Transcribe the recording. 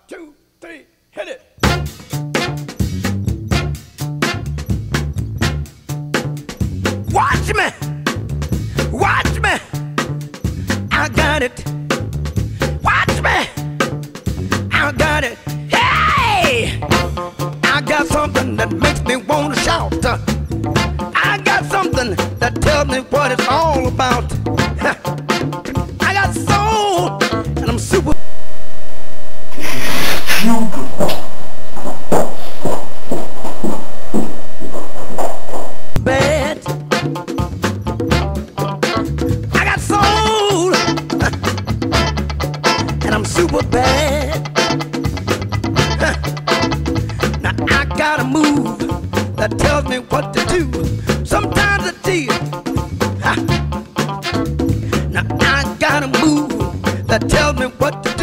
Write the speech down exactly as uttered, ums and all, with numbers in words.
two, three, hit it. Watch me, watch me, I got it. Watch me, I got it. Hey, I got something that makes me want to shout. I got something that tells me what it's all about. I got soul, and I'm super bad. I got soul, and I'm super bad. Now I got a move that tells me what to do. Sometimes it's tears. Now I got a move that tells me what to do.